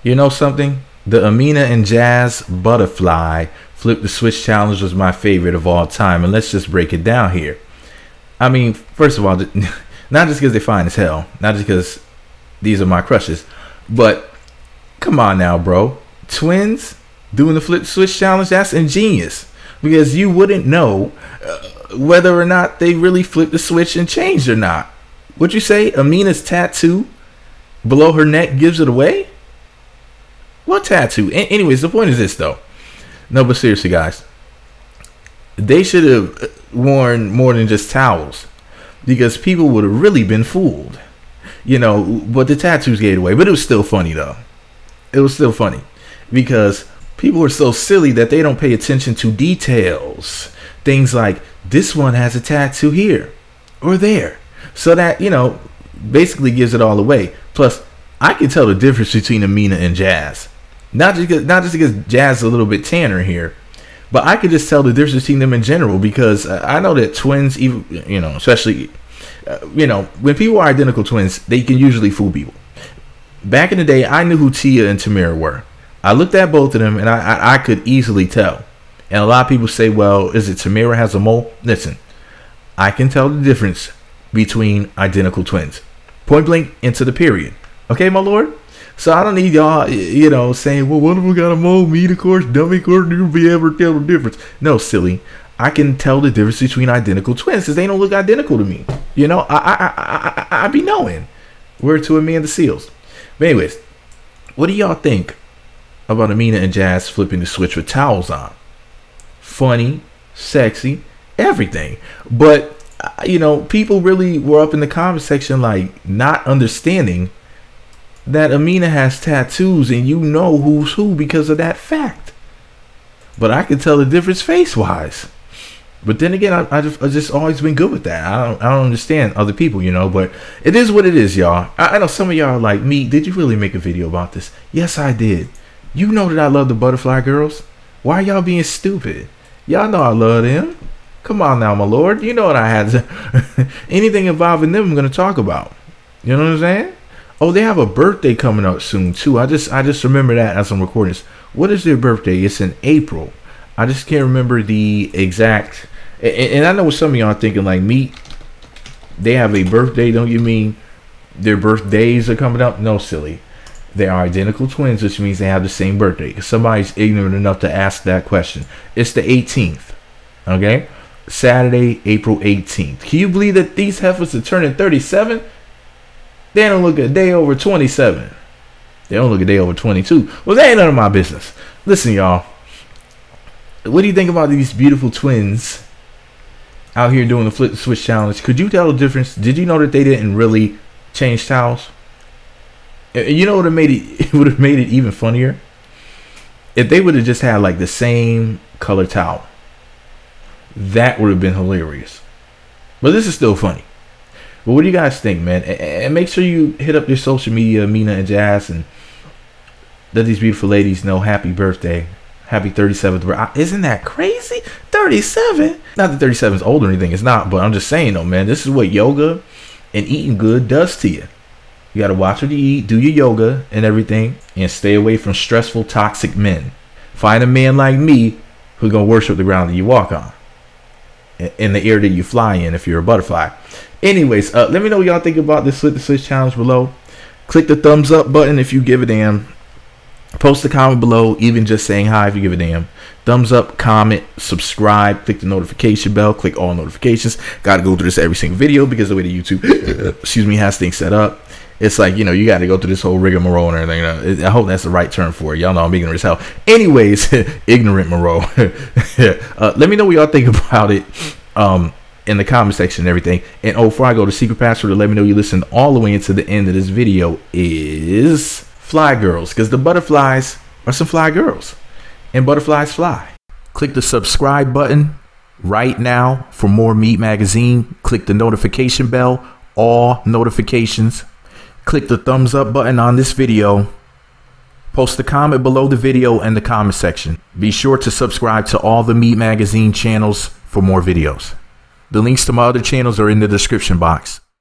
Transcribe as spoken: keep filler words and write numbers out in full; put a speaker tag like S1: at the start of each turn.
S1: You know something? The Amina and Jazz Butterfly Flip the Switch Challenge was my favorite of all time. And let's just break it down here. I mean, first of all, not just because they're fine as hell, not just because these are my crushes, but come on now, bro. Twins doing the Flip the Switch Challenge, that's ingenious. Because you wouldn't know uh, whether or not they really flipped the switch and changed or not. What'd you say? Amina's tattoo below her neck gives it away? What tattoo? A anyways, the point is this, though. No, but seriously, guys. They should have worn more than just towels. Because people would have really been fooled. You know, but the tattoos gave it away. But it was still funny, though. It was still funny. Because people are so silly that they don't pay attention to details. Things like, this one has a tattoo here or there. So that, you know, basically gives it all away. Plus, I can tell the difference between Amina and Jazz. Not just because, not just because Jazz is a little bit tanner here, but I could just tell the difference between them in general, because I know that twins, even, you know, especially, uh, you know, when people are identical twins, they can usually fool people. Back in the day, I knew who Tia and Tamera were. I looked at both of them, and I, I, I could easily tell. And a lot of people say, well, is it Tamera has a mole? Listen, I can tell the difference between identical twins. Point blank into the period. Okay, my lord? So I don't need y'all, you know, saying, well, one of them got a mole, me, of course, dummy, of course, you'll be able to tell the difference. No, silly. I can tell the difference between identical twins because they don't look identical to me. You know, I, I, I, I, I be knowing. Word to Amanda Seals. But anyways, what do y'all think about Amina and Jazz flipping the switch with towels on? Funny, sexy, everything. But, you know, people really were up in the comment section like not understanding that Amina has tattoos and you know who's who because of that fact. But I can tell the difference face-wise. But then again, I, I just I just always been good with that. I don't I don't understand other people, you know. But it is what it is, y'all. I, I know some of y'all are like, me, did you really make a video about this? Yes, I did. You know that I love the Butterfly Girls. Why are y'all being stupid? Y'all know I love them. Come on now, my lord. You know what I had to. Anything involving them I'm going to talk about. You know what I'm saying? Oh, they have a birthday coming up soon, too. I just I just remember that as I'm recording this. What is their birthday? It's in April. I just can't remember the exact. And, and I know what some of y'all are thinking, like, me, they have a birthday. Don't you mean their birthdays are coming up? No, silly. They are identical twins, which means they have the same birthday. Because somebody's ignorant enough to ask that question. It's the eighteenth. Okay? Saturday, April eighteenth. Can you believe that these heifers are turning thirty-seven? They don't look a day over twenty-seven. They don't look a day over twenty-two. Well, that ain't none of my business. Listen, y'all. What do you think about these beautiful twins out here doing the Flip the Switch Challenge? Could you tell the difference? Did you know that they didn't really change towels? You know what would have made it? It would have made it even funnier if they would have just had like the same color towel. That would have been hilarious. But this is still funny. But what do you guys think, man? And make sure you hit up your social media, Amina and Jazz, and let these beautiful ladies know happy birthday. Happy thirty-seventh birthday. Isn't that crazy? thirty-seven? Not that thirty-seven is old or anything. It's not. But I'm just saying, though, man. This is what yoga and eating good does to you. You got to watch what you eat, do your yoga and everything, and stay away from stressful, toxic men. Find a man like me who's going to worship the ground that you walk on, in the air that you fly in if you're a butterfly. Anyways, uh, let me know what y'all think about this Flip the Switch Challenge below. Click the thumbs up button if you give a damn. Post a comment below, even just saying hi if you give a damn. Thumbs up, comment, subscribe, click the notification bell, click all notifications. Got to go through this every single video because the way the YouTube, excuse me, has things set up. It's like, you know, you got to go through this whole rigmarole and everything. I hope that's the right term for it. Y'all know I'm ignorant as hell. Anyways, ignorant marole. uh, let me know what y'all think about it. Um, in the comment section and everything. And oh, before I go, the secret password to let me know you listened all the way into the end of this video is fly girls, because the butterflies are some fly girls and butterflies fly. Click the subscribe button right now for more Meat Magazine. Click the notification bell, all notifications. Click the thumbs up button on this video. Post a comment below the video in the comment section. Be sure to subscribe to all the Meat Magazine channels for more videos. The links to my other channels are in the description box.